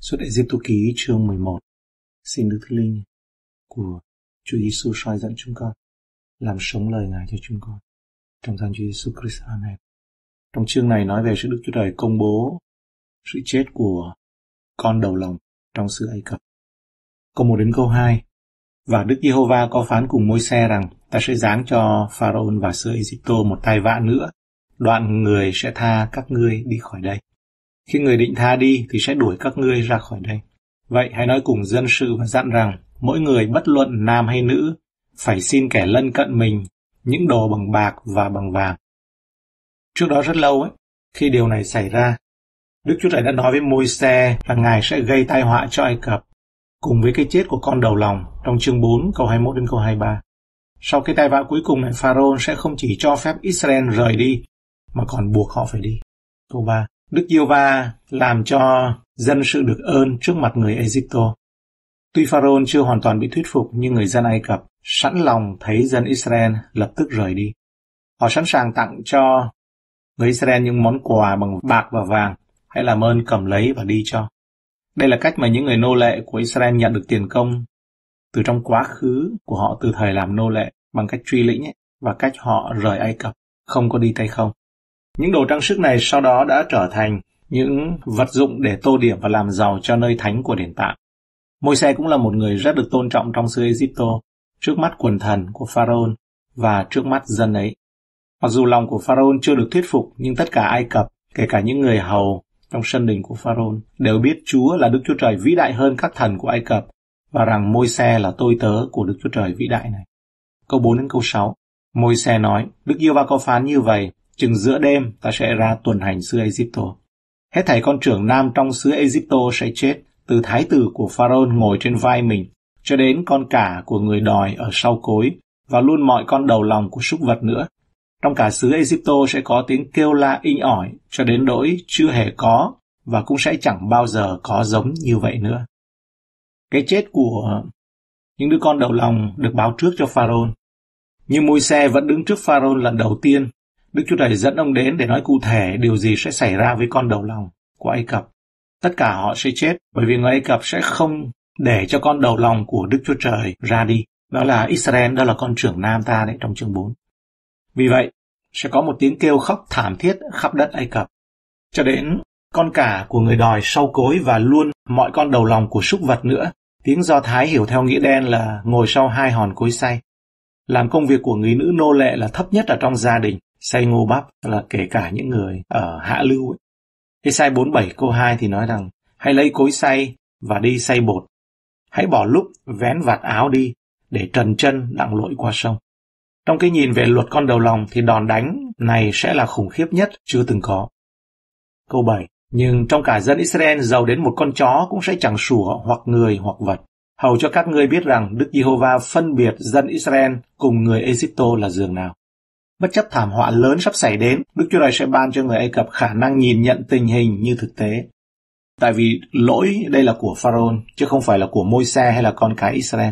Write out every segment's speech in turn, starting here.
Xuất Ê-díp-tô ký chương 11. Xin Đức Thánh Linh của Chúa Giêsu soi dẫn chúng con làm sống lời Ngài cho chúng con. Trong danh Chúa Giêsu Christ. Amen. Trong chương này nói về sự Đức Chúa Trời công bố sự chết của con đầu lòng trong xứ Ai Cập. Câu 1 đến câu 2. Và Đức Giê-hô-va có phán cùng Môi-se rằng: ta sẽ giáng cho Pharaon và xứ Ê-díp-tô một tai vạ nữa, đoạn người sẽ tha các ngươi đi khỏi đây. Khi người định tha đi thì sẽ đuổi các ngươi ra khỏi đây. Vậy hãy nói cùng dân sự và dặn rằng mỗi người bất luận nam hay nữ phải xin kẻ lân cận mình những đồ bằng bạc và bằng vàng. Trước đó rất lâu khi điều này xảy ra, Đức Chúa Trời đã nói với Môi-se là Ngài sẽ gây tai họa cho Ai Cập cùng với cái chết của con đầu lòng trong chương 4 câu 21 đến câu 23. Sau cái tai vạ cuối cùng này, Pharaon sẽ không chỉ cho phép Israel rời đi mà còn buộc họ phải đi. Câu 3. Đức Giê-hô-va làm cho dân sự được ơn trước mặt người Ê-díp-tô. Tuy Pharaon chưa hoàn toàn bị thuyết phục, nhưng người dân Ai Cập sẵn lòng thấy dân Israel lập tức rời đi. Họ sẵn sàng tặng cho người Israel những món quà bằng bạc và vàng. Hãy làm ơn cầm lấy và đi cho. Đây là cách mà những người nô lệ của Israel nhận được tiền công từ trong quá khứ của họ từ thời làm nô lệ, bằng cách truy lĩnh và cách họ rời Ai Cập, không có đi tay không. Những đồ trang sức này sau đó đã trở thành những vật dụng để tô điểm và làm giàu cho nơi thánh của đền tạm. Môi-se cũng là một người rất được tôn trọng trong xứ Ê-díp-tô, trước mắt quần thần của Pharaon và trước mắt dân ấy. Mặc dù lòng của Pharaon chưa được thuyết phục, nhưng tất cả Ai Cập, kể cả những người hầu trong sân đình của Pharaon, đều biết Chúa là Đức Chúa Trời vĩ đại hơn các thần của Ai Cập và rằng Môi-se là tôi tớ của Đức Chúa Trời vĩ đại này. Câu 4 đến câu 6. Môi-se nói: Đức Giê-hô-va có phán như vậy: chừng giữa đêm ta sẽ ra tuần hành xứ Ê-díp-tô. Hết thảy con trưởng nam trong xứ Ê-díp-tô sẽ chết, từ thái tử của Pharaon ngồi trên vai mình, cho đến con cả của người đòi ở sau cối, và luôn mọi con đầu lòng của súc vật nữa. Trong cả xứ Ê-díp-tô sẽ có tiếng kêu la inh ỏi, cho đến nỗi chưa hề có, và cũng sẽ chẳng bao giờ có giống như vậy nữa. Cái chết của những đứa con đầu lòng được báo trước cho Pharaon. Nhưng Môi-se vẫn đứng trước Pharaon lần đầu tiên. Đức Chúa Trời dẫn ông đến để nói cụ thể điều gì sẽ xảy ra với con đầu lòng của Ai Cập. Tất cả họ sẽ chết, bởi vì người Ai Cập sẽ không để cho con đầu lòng của Đức Chúa Trời ra đi. Đó là Israel, đó là con trưởng nam ta đấy trong chương 4. Vì vậy, sẽ có một tiếng kêu khóc thảm thiết khắp đất Ai Cập, cho đến con cả của người đòi sau cối và luôn mọi con đầu lòng của súc vật nữa. Tiếng Do Thái hiểu theo nghĩa đen là ngồi sau hai hòn cối xay. Làm công việc của người nữ nô lệ là thấp nhất ở trong gia đình, xay ngô bắp là kể cả những người ở hạ lưu ấy. Ê-sai 47 câu 2 thì nói rằng: hãy lấy cối xay và đi xay bột. Hãy bỏ lúc vén vạt áo đi để trần chân đặng lội qua sông. Trong cái nhìn về luật con đầu lòng thì đòn đánh này sẽ là khủng khiếp nhất chưa từng có. Câu 7. Nhưng trong cả dân Israel giàu đến một con chó cũng sẽ chẳng sủa hoặc người hoặc vật. Hầu cho các ngươi biết rằng Đức Giê-hô-va phân biệt dân Israel cùng người Ê-díp-tô là giường nào. Bất chấp thảm họa lớn sắp xảy đến, Đức Chúa Trời sẽ ban cho người Ai Cập khả năng nhìn nhận tình hình như thực tế. Tại vì lỗi đây là của Pharaon, chứ không phải là của Môi-se hay là con cái Israel.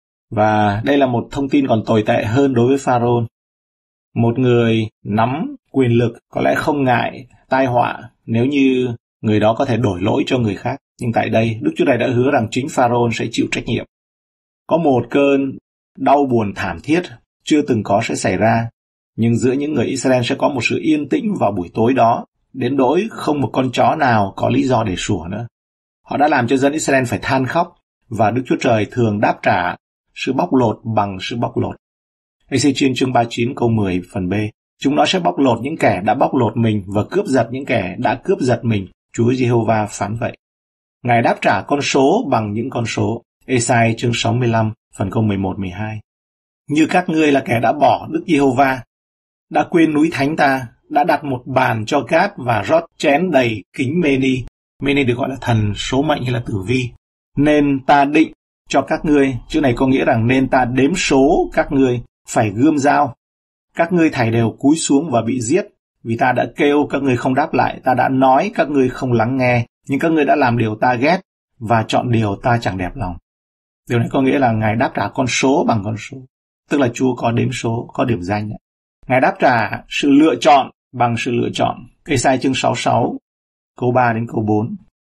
Và đây là một thông tin còn tồi tệ hơn đối với Pharaon. Một người nắm quyền lực có lẽ không ngại tai họa nếu như người đó có thể đổi lỗi cho người khác. Nhưng tại đây, Đức Chúa Trời đã hứa rằng chính Pharaon sẽ chịu trách nhiệm. Có một cơn đau buồn thảm thiết chưa từng có sẽ xảy ra, nhưng giữa những người Israel sẽ có một sự yên tĩnh vào buổi tối đó, đến nỗi không một con chó nào có lý do để sủa nữa. Họ đã làm cho dân Israel phải than khóc, và Đức Chúa Trời thường đáp trả sự bóc lột bằng sự bóc lột. Ê-xê-chiên chương 39 câu 10 phần B. Chúng nó sẽ bóc lột những kẻ đã bóc lột mình và cướp giật những kẻ đã cướp giật mình. Chúa Giê-hô-va phán vậy. Ngài đáp trả con số bằng những con số. Ê-sai chương 65 phần câu 11-12. Như các ngươi là kẻ đã bỏ Đức Giê-hô-va, đã quên núi thánh ta, đã đặt một bàn cho Gát và rót chén đầy kính Mê-ni. Mê-ni được gọi là thần số mệnh hay là tử vi. Nên ta định cho các ngươi, chữ này có nghĩa rằng nên ta đếm số các ngươi, phải gươm dao. Các ngươi thảy đều cúi xuống và bị giết, vì ta đã kêu các ngươi không đáp lại, ta đã nói các ngươi không lắng nghe, nhưng các ngươi đã làm điều ta ghét và chọn điều ta chẳng đẹp lòng. Điều này có nghĩa là Ngài đáp trả con số bằng con số, tức là Chúa có đếm số, có điểm danh. Ngài đáp trả sự lựa chọn bằng sự lựa chọn. Ê-sai chương 66, câu 3 đến câu 4.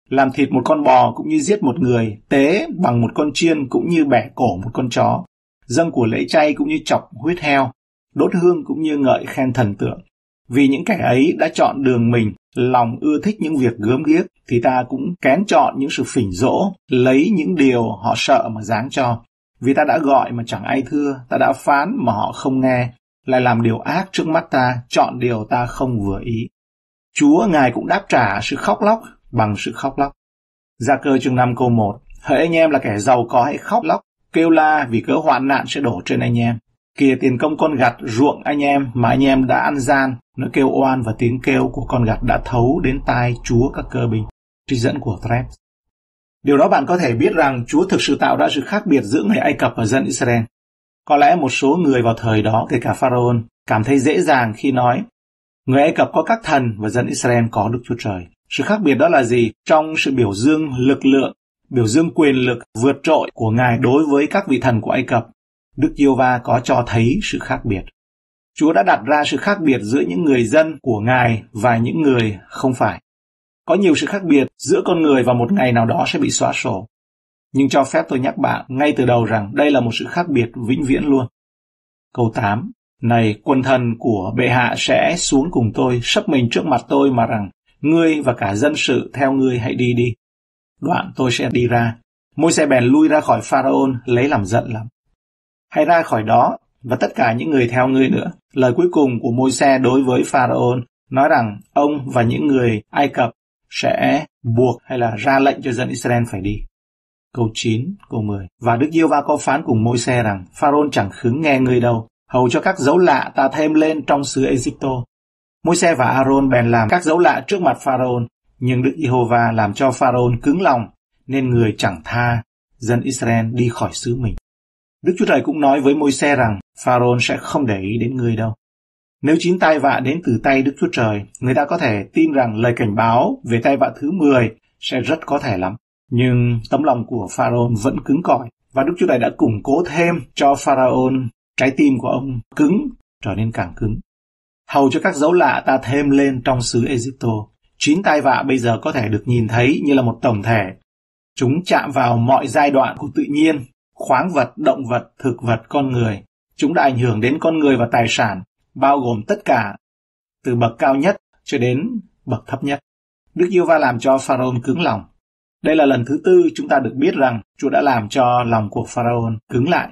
làm thịt một con bò cũng như giết một người, tế bằng một con chiên cũng như bẻ cổ một con chó, dâng của lễ chay cũng như chọc huyết heo, đốt hương cũng như ngợi khen thần tượng. Vì những kẻ ấy đã chọn đường mình, lòng ưa thích những việc gớm ghiếc, thì ta cũng kén chọn những sự phỉnh dỗ, lấy những điều họ sợ mà giáng cho. Vì ta đã gọi mà chẳng ai thưa, ta đã phán mà họ không nghe, lại làm điều ác trước mắt ta, chọn điều ta không vừa ý. Chúa Ngài cũng đáp trả sự khóc lóc bằng sự khóc lóc. Gia-cơ chương 5 câu 1. Hỡi anh em là kẻ giàu có hãy khóc lóc, kêu la vì cớ hoạn nạn sẽ đổ trên anh em. Kìa tiền công con gặt ruộng anh em mà anh em đã ăn gian, nó kêu oan và tiếng kêu của con gặt đã thấu đến tai Chúa các cơ binh. Trích dẫn của Thread. Điều đó bạn có thể biết rằng Chúa thực sự tạo ra sự khác biệt giữa người Ai Cập và dân Israel. Có lẽ một số người vào thời đó, kể cả Pharaoh, cảm thấy dễ dàng khi nói người Ai Cập có các thần và dân Israel có Đức Chúa Trời. Sự khác biệt đó là gì? Trong sự biểu dương lực lượng, biểu dương quyền lực vượt trội của Ngài đối với các vị thần của Ai Cập, Đức Giê-hô-va có cho thấy sự khác biệt. Chúa đã đặt ra sự khác biệt giữa những người dân của Ngài và những người không phải. Có nhiều sự khác biệt giữa con người và một ngày nào đó sẽ bị xóa sổ. Nhưng cho phép tôi nhắc bạn ngay từ đầu rằng đây là một sự khác biệt vĩnh viễn luôn. Câu 8. Này, quần thần của bệ hạ sẽ xuống cùng tôi, sấp mình trước mặt tôi mà rằng, ngươi và cả dân sự theo ngươi hãy đi đi. Đoạn tôi sẽ đi ra. Môi-se bèn lui ra khỏi Pharaoh lấy làm giận lắm. Hãy ra khỏi đó, và tất cả những người theo ngươi nữa. Lời cuối cùng của Môi-se đối với Pharaoh nói rằng ông và những người Ai Cập sẽ buộc hay là ra lệnh cho dân Israel phải đi. Câu 9, câu 10. Và Đức Giê-hô-va có phán cùng Môi-se rằng, Pharaoh chẳng khứng nghe ngươi đâu, hầu cho các dấu lạ ta thêm lên trong xứ Ê-díptô. Môi-se và A-rôn bèn làm các dấu lạ trước mặt Pharaoh, nhưng Đức Giê-hô-va làm cho Pharaoh cứng lòng, nên người chẳng tha dân Israel đi khỏi xứ mình. Đức Chúa Trời cũng nói với Môi-se rằng Pharaoh sẽ không để ý đến ngươi đâu. Nếu 9 tai vạ đến từ tay Đức Chúa Trời, người ta có thể tin rằng lời cảnh báo về tai vạ thứ 10 sẽ rất có thể lắm. Nhưng tấm lòng của Pharaoh vẫn cứng cỏi, và Đức Chúa Trời đã củng cố thêm cho Pharaoh trái tim của ông cứng trở nên càng cứng. Hầu cho các dấu lạ ta thêm lên trong xứ Ê-díptô. 9 tai vạ bây giờ có thể được nhìn thấy như là một tổng thể. Chúng chạm vào mọi giai đoạn của tự nhiên, khoáng vật, động vật, thực vật, con người. Chúng đã ảnh hưởng đến con người và tài sản, bao gồm tất cả, từ bậc cao nhất cho đến bậc thấp nhất. Đức Giê-hô-va làm cho Pharaoh cứng lòng. Đây là lần thứ 4 chúng ta được biết rằng Chúa đã làm cho lòng của Pharaoh cứng lại.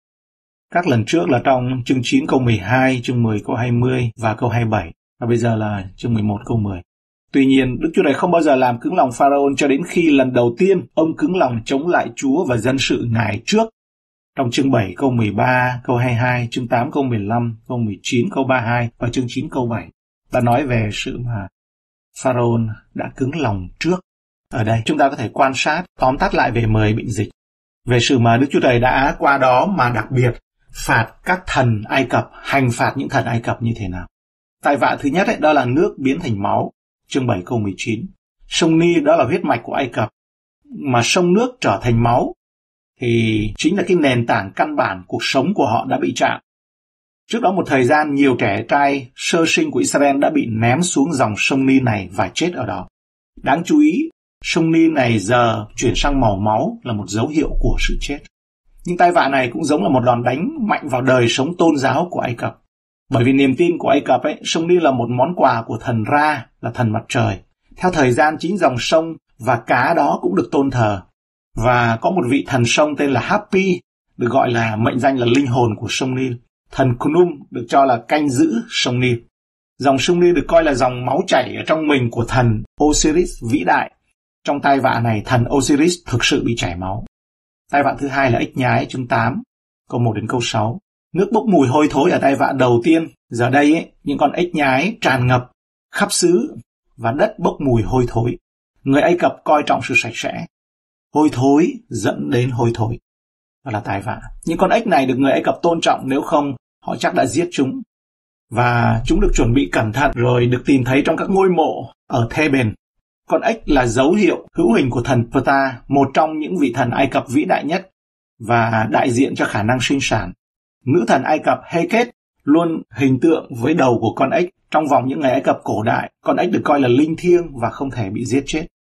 Các lần trước là trong chương 9 câu 12, chương 10 câu 20 và câu 27, và bây giờ là chương 11 câu 10. Tuy nhiên, Đức Chúa Trời không bao giờ làm cứng lòng Pharaoh cho đến khi lần đầu tiên ông cứng lòng chống lại Chúa và dân sự Ngài trước. Trong chương 7 câu 13, câu 22, chương 8 câu 15, câu 19 câu 32 và chương 9 câu 7 đã nói về sự mà Pharaoh đã cứng lòng trước. Ở đây chúng ta có thể quan sát tóm tắt lại về 10 bệnh dịch, về sự mà Đức Chúa Trời đã qua đó mà đặc biệt phạt các thần Ai Cập, hành phạt những thần Ai Cập như thế nào. Tai vạ thứ nhất đó là nước biến thành máu, chương 7 câu 19. Sông Ni đó là huyết mạch của Ai Cập, mà sông nước trở thành máu thì chính là cái nền tảng căn bản cuộc sống của họ đã bị chạm. Trước đó một thời gian, nhiều trẻ trai sơ sinh của Israel đã bị ném xuống dòng sông Ni này và chết ở đó. Đáng chú ý, sông Ni này giờ chuyển sang màu máu là một dấu hiệu của sự chết. Nhưng tai vạ này cũng giống là một đòn đánh mạnh vào đời sống tôn giáo của Ai Cập. Bởi vì niềm tin của Ai Cập sông Ni là một món quà của thần Ra, là thần mặt trời. Theo thời gian, chính dòng sông và cá đó cũng được tôn thờ. Và có một vị thần sông tên là Hapi, được gọi là mệnh danh là linh hồn của sông Ni. Thần Khnum được cho là canh giữ sông Ni. Dòng sông Ni được coi là dòng máu chảy ở trong mình của thần Osiris vĩ đại. Trong tai vạ này, thần Osiris thực sự bị chảy máu. Tai vạ thứ hai là ếch nhái, chương 8, câu 1 đến câu 6. Nước bốc mùi hôi thối ở tai vạ đầu tiên. Giờ đây, những con ếch nhái tràn ngập khắp xứ và đất bốc mùi hôi thối. Người Ai Cập coi trọng sự sạch sẽ. Hôi thối dẫn đến hôi thối. Đó là tai vạ. Những con ếch này được người Ai Cập tôn trọng, nếu không họ chắc đã giết chúng. Và chúng được chuẩn bị cẩn thận rồi được tìm thấy trong các ngôi mộ ở Theben. Con ếch là dấu hiệu hữu hình của thần Ptah, một trong những vị thần Ai Cập vĩ đại nhất và đại diện cho khả năng sinh sản. Nữ thần Ai Cập Heket luôn hình tượng với đầu của con ếch. Trong vòng những ngày Ai Cập cổ đại, con ếch được coi là linh thiêng và không thể bị giết chết.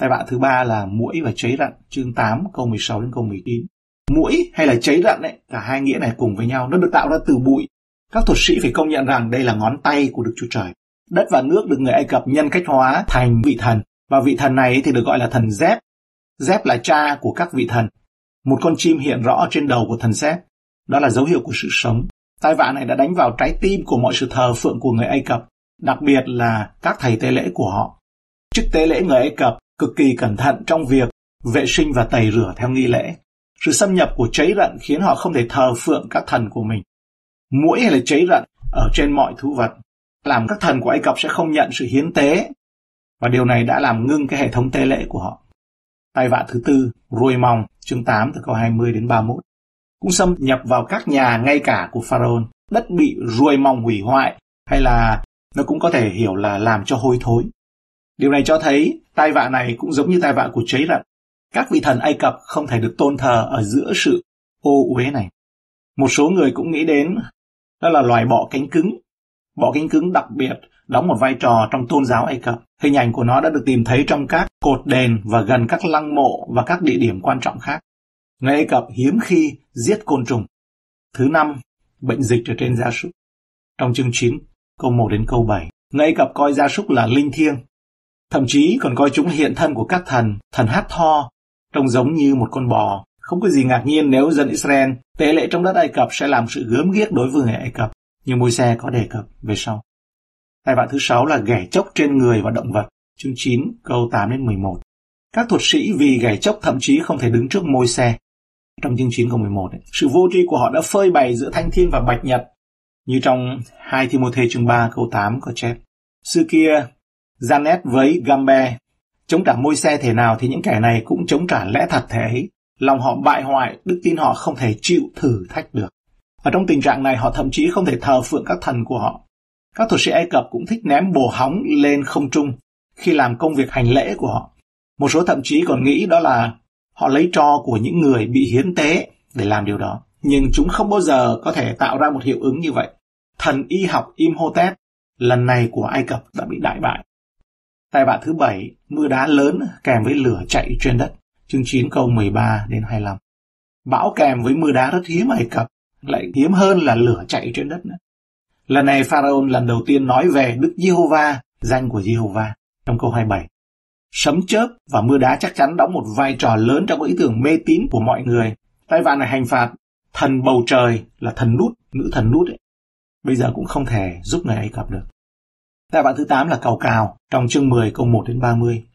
Tai vạ thứ ba là muỗi và cháy rận, chương 8 câu 16 đến câu 19. Muỗi hay là cháy rận ấy, cả hai nghĩa này cùng với nhau, nó được tạo ra từ bụi. Các thuật sĩ phải công nhận rằng đây là ngón tay của Đức Chúa Trời. Đất và nước được người Ai Cập nhân cách hóa thành vị thần, và vị thần này thì được gọi là thần Zép. Zép là cha của các vị thần. Một con chim hiện rõ trên đầu của thần Zép, đó là dấu hiệu của sự sống. Tai vạ này đã đánh vào trái tim của mọi sự thờ phượng của người Ai Cập, đặc biệt là các thầy tế lễ của họ. Chức tế lễ người Ai Cập cực kỳ cẩn thận trong việc vệ sinh và tẩy rửa theo nghi lễ. Sự xâm nhập của cháy rận khiến họ không thể thờ phượng các thần của mình. Muỗi hay là cháy rận ở trên mọi thú vật làm các thần của Ai Cập sẽ không nhận sự hiến tế, và điều này đã làm ngưng cái hệ thống tế lễ của họ. Tai vạ thứ tư, ruồi mòng, chương 8 từ câu 20 đến 31, cũng xâm nhập vào các nhà ngay cả của Pharaoh. Đất bị ruồi mòng hủy hoại, hay là nó cũng có thể hiểu là làm cho hôi thối. Điều này cho thấy tai vạ này cũng giống như tai vạ của cháy rận. Các vị thần Ai Cập không thể được tôn thờ ở giữa sự ô uế này. Một số người cũng nghĩ đến đó là loài bọ cánh cứng. Bọ cánh cứng đặc biệt đóng một vai trò trong tôn giáo Ai Cập. Hình ảnh của nó đã được tìm thấy trong các cột đền và gần các lăng mộ và các địa điểm quan trọng khác. Người Ai Cập hiếm khi giết côn trùng. Thứ năm, bệnh dịch ở trên gia súc. Trong chương 9, câu 1 đến câu 7, người Ai Cập coi gia súc là linh thiêng. Thậm chí còn coi chúng hiện thân của các thần Hathor, trông giống như một con bò. Không có gì ngạc nhiên nếu dân Israel tế lễ trong đất Ai Cập sẽ làm sự gớm ghiếc đối với người Ai Cập, như Môi-se có đề cập về sau. Tai vạ thứ 6 là ghẻ chốc trên người và động vật, chương 9, câu 8 đến 11. Các thuật sĩ vì ghẻ chốc thậm chí không thể đứng trước Môi-se. Trong chương 9 câu 11, sự vô tri của họ đã phơi bày giữa thanh thiên và bạch nhật, như trong 2 Thi-mô-thê chương 3 câu 8 có chép. Xưa kia, Giannet với Gambe chống trả Môi-se thể nào thì những kẻ này cũng chống trả lẽ thật thể ấy. Lòng họ bại hoại, đức tin họ không thể chịu thử thách được. Ở trong tình trạng này, họ thậm chí không thể thờ phượng các thần của họ. Các thuật sĩ Ai Cập cũng thích ném bồ hóng lên không trung khi làm công việc hành lễ của họ. Một số thậm chí còn nghĩ đó là họ lấy tro của những người bị hiến tế để làm điều đó. Nhưng chúng không bao giờ có thể tạo ra một hiệu ứng như vậy. Thần y học Imhotep lần này của Ai Cập đã bị đại bại. Tai vạ thứ 7, mưa đá lớn kèm với lửa chạy trên đất, chương 9 câu 13 đến 25. Bão kèm với mưa đá rất hiếm ở Ai Cập, lại hiếm hơn là lửa chạy trên đất nữa. Lần này Pharaoh lần đầu tiên nói về Đức Giê-hô-va, danh của Giê-hô-va, trong câu 27. Sấm chớp và mưa đá chắc chắn đóng một vai trò lớn trong ý tưởng mê tín của mọi người. Tai vạ này hành phạt thần bầu trời là thần Nút, nữ thần Nút ấy. Bây giờ cũng không thể giúp người Ai Cập được. Tai vạ thứ 8 là cào cào, trong chương 10 câu 1 đến 30.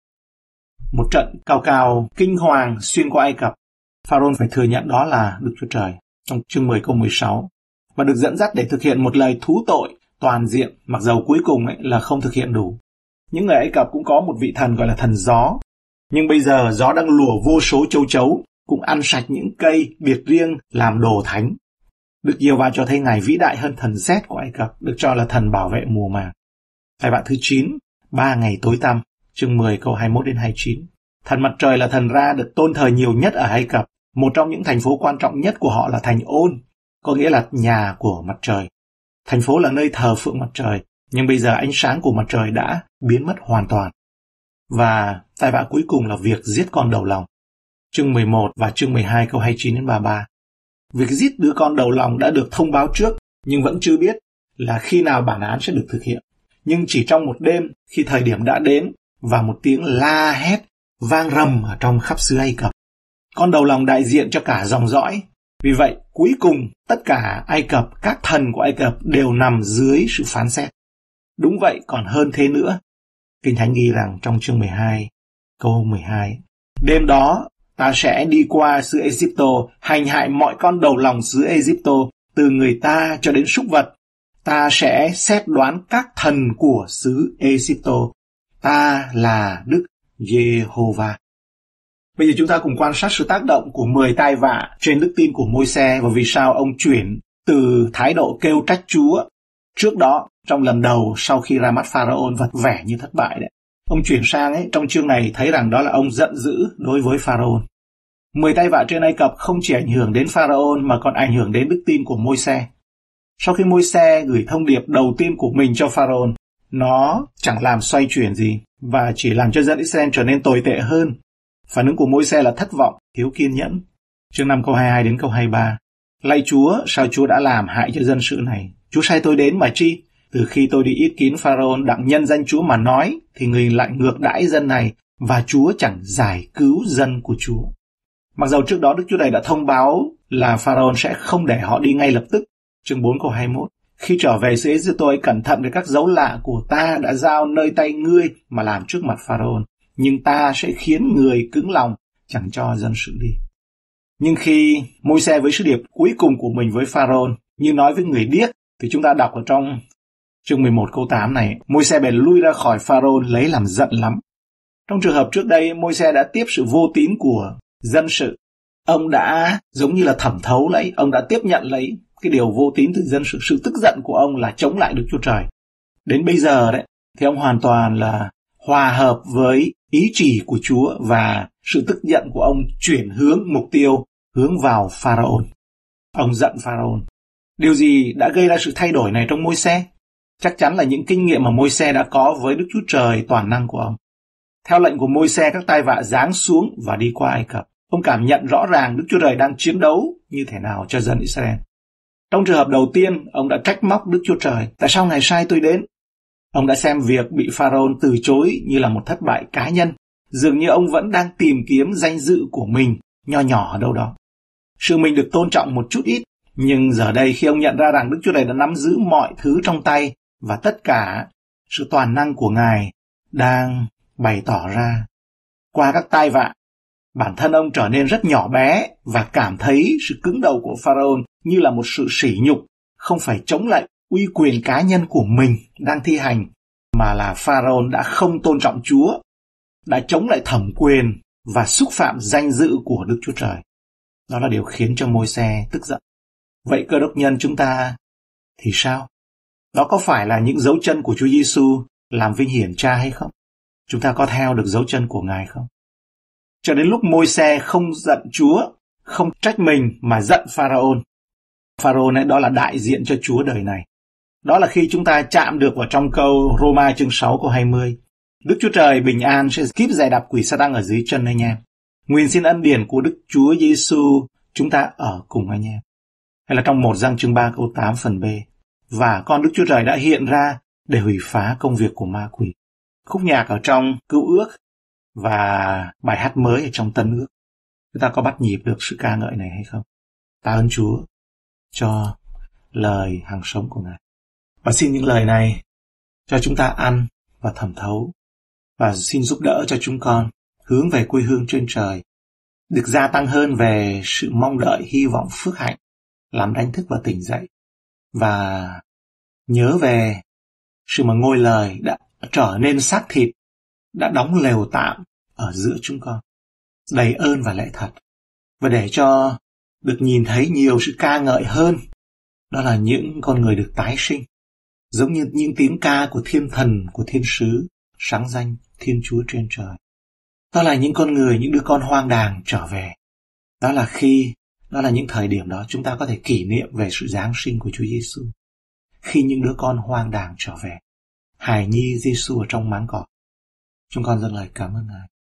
Một trận cào cào kinh hoàng xuyên qua Ai Cập. Pharaoh phải thừa nhận đó là Đức Chúa Trời, trong chương 10 câu 16, và được dẫn dắt để thực hiện một lời thú tội toàn diện, mặc dầu cuối cùng là không thực hiện đủ. Những người Ai Cập cũng có một vị thần gọi là thần gió, nhưng bây giờ gió đang lùa vô số châu chấu, cũng ăn sạch những cây biệt riêng làm đồ thánh. Đức Giê-hô-va cho thấy Ngài vĩ đại hơn thần Sét của Ai Cập, được cho là thần bảo vệ mùa màng. Tai vạ thứ 9, 3 ngày tối tăm, chương 10 câu 21 đến 29. Thần mặt trời là thần Ra được tôn thờ nhiều nhất ở Ai Cập. Một trong những thành phố quan trọng nhất của họ là thành On, có nghĩa là nhà của mặt trời. Thành phố là nơi thờ phượng mặt trời, nhưng bây giờ ánh sáng của mặt trời đã biến mất hoàn toàn. Và tai vạ cuối cùng là việc giết con đầu lòng. Chương 11 và chương 12 câu 29 đến 33. Việc giết đứa con đầu lòng đã được thông báo trước, nhưng vẫn chưa biết là khi nào bản án sẽ được thực hiện. Nhưng chỉ trong một đêm, khi thời điểm đã đến, và một tiếng la hét vang rầm ở trong khắp xứ Ai Cập. Con đầu lòng đại diện cho cả dòng dõi. Vì vậy, cuối cùng, tất cả Ai Cập, các thần của Ai Cập đều nằm dưới sự phán xét. Đúng vậy, còn hơn thế nữa. Kinh Thánh ghi rằng trong chương 12, câu 12, đêm đó, ta sẽ đi qua xứ Ai-cập, hành hại mọi con đầu lòng xứ Ai-cập, từ người ta cho đến súc vật. Ta sẽ xét đoán các thần của xứ Ai-cập. Ta là Đức Giê-hô-va. Bây giờ chúng ta cùng quan sát sự tác động của 10 tai vạ trên đức tin của Môi-se và vì sao ông chuyển từ thái độ kêu trách Chúa trước đó trong lần đầu sau khi ra mắt Pharaoh vật vẻ như thất bại đấy. Ông chuyển sang trong chương này thấy rằng đó là ông giận dữ đối với Pharaoh. 10 tai vạ trên Ai Cập không chỉ ảnh hưởng đến Pharaoh mà còn ảnh hưởng đến đức tin của Môi-se. Sau khi Môi-se gửi thông điệp đầu tiên của mình cho Pharaoh, nó chẳng làm xoay chuyển gì, và chỉ làm cho dân Israel trở nên tồi tệ hơn. Phản ứng của Môi-se là thất vọng, thiếu kiên nhẫn. Chương 5 câu 22 đến câu 23. Lạy Chúa, sao Chúa đã làm hại cho dân sự này? Chúa sai tôi đến mà chi? Từ khi tôi đi yết kín Pharaoh đặng nhân danh Chúa mà nói, thì người lại ngược đãi dân này, và Chúa chẳng giải cứu dân của Chúa. Mặc dầu trước đó Đức Chúa Trời đã thông báo là Pharaoh sẽ không để họ đi ngay lập tức. Chương 4 câu 21. Khi trở về xứ Ê-díp-tô ấy cẩn thận với các dấu lạ của ta đã giao nơi tay ngươi mà làm trước mặt Pharaoh, nhưng ta sẽ khiến người cứng lòng, chẳng cho dân sự đi. Nhưng khi Môi-se với sứ điệp cuối cùng của mình với Pharaoh như nói với người điếc, thì chúng ta đọc ở trong chương 11 câu 8 này, Môi-se bèn lui ra khỏi Pharaoh lấy làm giận lắm. Trong trường hợp trước đây, Môi-se đã tiếp sự vô tín của dân sự. Ông đã giống như là thẩm thấu lấy, ông đã tiếp nhận lấy cái điều vô tín từ dân sự. Sự tức giận của ông là chống lại Đức Chúa Trời. Đến bây giờ đấy, thì ông hoàn toàn là hòa hợp với ý chỉ của Chúa, và sự tức giận của ông chuyển hướng mục tiêu hướng vào Pharaoh. Ông giận Pharaoh. Điều gì đã gây ra sự thay đổi này trong Môi-se? Chắc chắn là những kinh nghiệm mà Môi-se đã có với Đức Chúa Trời toàn năng của ông. Theo lệnh của Môi-se, các tai vạ giáng xuống và đi qua Ai Cập. Ông cảm nhận rõ ràng Đức Chúa Trời đang chiến đấu như thế nào cho dân Israel. Trong trường hợp đầu tiên, ông đã trách móc Đức Chúa Trời. Tại sao Ngài sai tôi đến? Ông đã xem việc bị Pharaoh từ chối như là một thất bại cá nhân. Dường như ông vẫn đang tìm kiếm danh dự của mình nho nhỏ ở đâu đó. Sự mình được tôn trọng một chút ít. Nhưng giờ đây khi ông nhận ra rằng Đức Chúa Trời đã nắm giữ mọi thứ trong tay, và tất cả sự toàn năng của Ngài đang bày tỏ ra qua các tai vạ, bản thân ông trở nên rất nhỏ bé và cảm thấy sự cứng đầu của Pharaoh như là một sự sỉ nhục, không phải chống lại uy quyền cá nhân của mình đang thi hành, mà là Pharaoh đã không tôn trọng Chúa, đã chống lại thẩm quyền và xúc phạm danh dự của Đức Chúa Trời. Đó là điều khiến cho Môi-se tức giận. Vậy Cơ Đốc nhân chúng ta thì sao? Đó có phải là những dấu chân của Chúa Giêsu làm vinh hiển Cha hay không? Chúng ta có theo được dấu chân của Ngài không? Cho đến lúc Môi-se không giận Chúa, không trách mình mà giận Pharaoh. Pharaoh này đó là đại diện cho Chúa đời này. Đó là khi chúng ta chạm được vào trong câu Roma chương 6 câu 20. Đức Chúa Trời bình an sẽ kíp giày đạp quỷ Sa-tan ở dưới chân anh em. Nguyện xin ân điển của Đức Chúa Giêsu chúng ta ở cùng anh em. Hay là trong 1 Giăng chương 3 câu 8 phần B. Và con Đức Chúa Trời đã hiện ra để hủy phá công việc của ma quỷ. Khúc nhạc ở trong Cựu Ước và bài hát mới ở trong Tân Ước. Chúng ta có bắt nhịp được sự ca ngợi này hay không? Tạ ơn Chúa cho lời hằng sống của Ngài. Và xin những lời này cho chúng ta ăn và thẩm thấu. Và xin giúp đỡ cho chúng con hướng về quê hương trên trời, được gia tăng hơn về sự mong đợi, hy vọng, phước hạnh, làm đánh thức và tỉnh dậy. Và nhớ về sự mà ngôi lời đã trở nên xác thịt, đã đóng lều tạm ở giữa chúng con, đầy ơn và lẽ thật. Và để cho được nhìn thấy nhiều sự ca ngợi hơn, đó là những con người được tái sinh, giống như những tiếng ca của thiên thần, của thiên sứ, sáng danh Thiên Chúa trên trời. Đó là những con người, những đứa con hoang đàng trở về. Đó là những thời điểm đó chúng ta có thể kỷ niệm về sự giáng sinh của Chúa Giêsu. Khi những đứa con hoang đàng trở về, hài nhi Giêsu ở trong máng cỏ. Chúng con dâng lời cảm ơn Ngài.